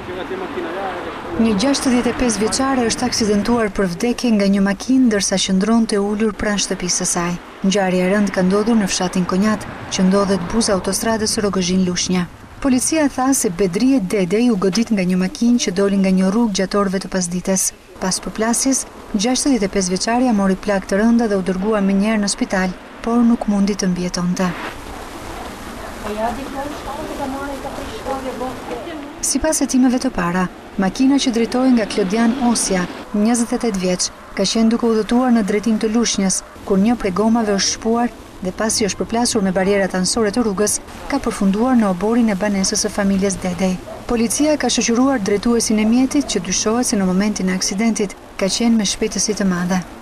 Një 65 vjeçare është aksidentuar për vdekje nga një makinë ndërsa qëndronte ulur pranë shtëpisë së saj. Ngjarja e rëndë ka ndodhur në fshatin Konjat, që ndodhet buz autostradës Rogozhin-Lushnja. Policia tha se Bedrije Dedej u godit nga një makinë që doli nga një rrugë gjatë orëve të pasdites. Pas përplasjes, 65 vjeçaria mori plagë të rënda dhe u dërguar menjëherë në spital, por nuk mundi të mbijetonte. Sipas hetimeve të para, makina që drejtohej nga Klodian Osja, 28 vjeç, ka qenë duke udhëtuar në drejtim të Lushnjës, kur një prej gomave është shpuar dhe pasi është përplasur me barierat anësore të rrugës, ka përfunduar në oborin e banesës së familjes Dedej. Policia ka shoqëruar drejtuesin e mjetit që dyshohet se në momentin e aksidentit ka qenë me shpejtësi të madhe.